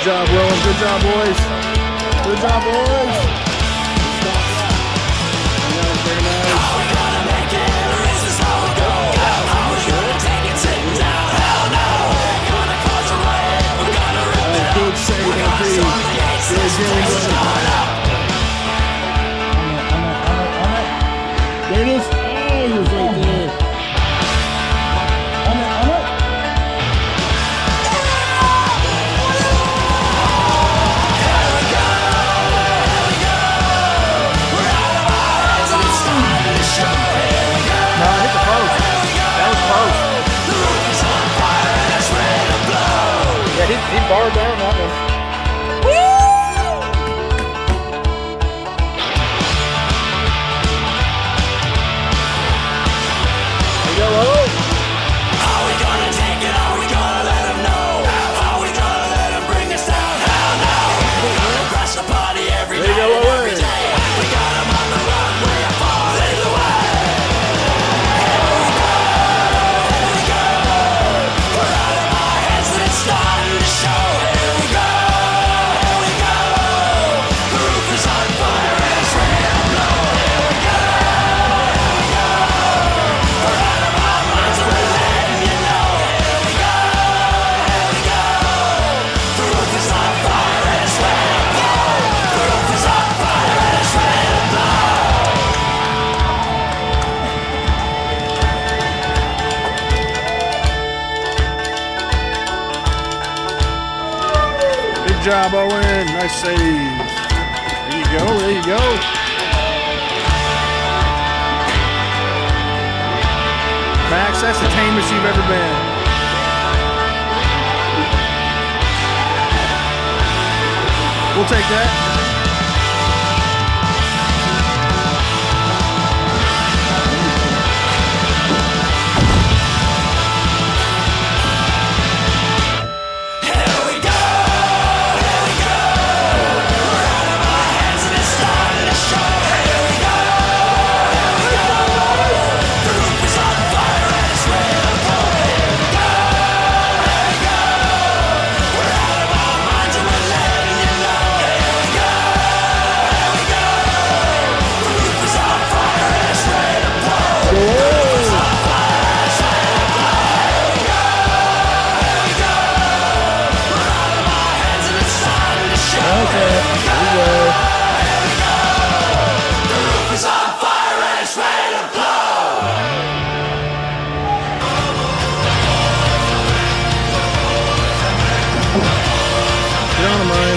Good job, Rowan. Good job, boys. Good job, boys. Very nice. How we gonna make it? Or is this how we go? How we gonna take it sitting down? Hell no. We're gonna cause a riot. We're gonna rip it up. Good save, We're gonna storm the gates. This place is blowing up. There it is. Oh, he was right there. On it, on it. Here we go. Here we go. We're out of our heads and it's starting to show. Here we go. No, I hit the post. That was close. The roof is on fire and it's ready to blow. Yeah, he barred down that one. How we gonna take it? Are we gonna let them know? How we gonna let them bring us down? Hell no! We're gonna crash the party every night and every day. We got them on the run, we are falling away. Here we go, here we go. We're out of our heads and it's starting to show. Here we go, here we go. The roof is on fire and it's ready to blow. Here we go, here we go. We're out of our minds and we're letting you know. Here we go, here we go. The roof is on fire and it's ready to blow. The roof is on fire and it's ready to blow. Good job, Owen. Nice save. There you go. There you go. Max, that's the tamest you've ever been. We'll take that. Here we go, here we go. We're out of our hands and it's starting to show. Here we go, here we go. The roof is on fire and it's ready to blow. Here we go, here we go. We're out of our minds and we're letting you know. Here we go, here we go. The roof is on fire and it's ready to blow. The roof is on fire and it's ready to blow. Here we go, here we go. We're out of our hands and it's starting to show. Okay. Here we go, There you go. here we go. The roof is on fire and it's ready to blow. Get on him, Ryan.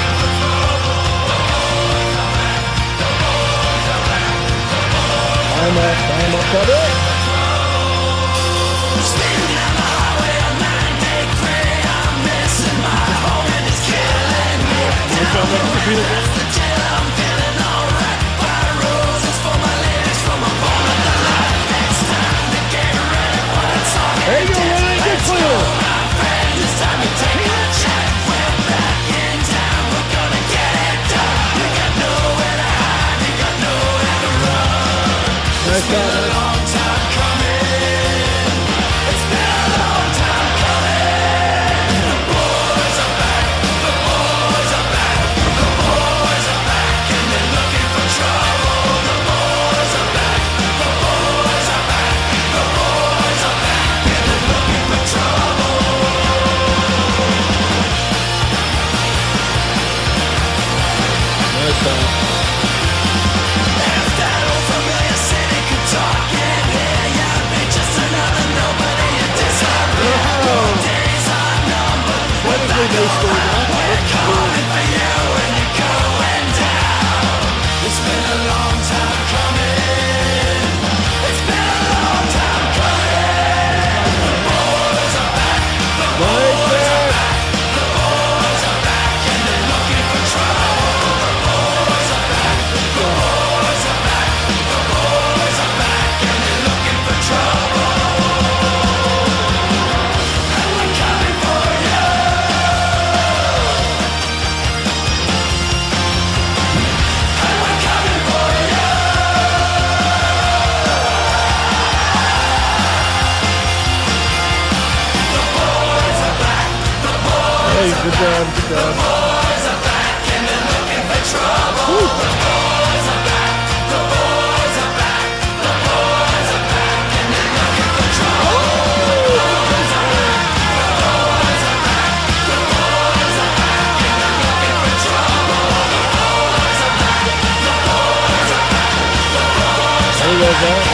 Climb up, brother. Speeding down the highway on 983. I'm missing my home and it's killing me. That's the jail, I'm feeling alright. Fire roses for my lyrics from a bone of the light. It's time to get ready for the talk. There you go, Ryan. Good for you. My friend, it's time to take a check. We're back in town, we're gonna get it done. You got nowhere to hide, you got nowhere to run. Nice job. Long time coming. It's been a long time coming. The boys are back. The boys are back. The boys are back and they're looking for trouble. The boys are back. The boys are back. The boys are back and they're looking for trouble. Nice job. If that old familiar city could talk, yeah. job, good job. Boys are back and they're looking for trouble. The boys are back, the boys are back, the boys are back and they're looking for trouble. The boys are back, the boys are back, the boys are back and they're looking for trouble. The boys are back, the boys are back, the boys are back. There you go, Zach.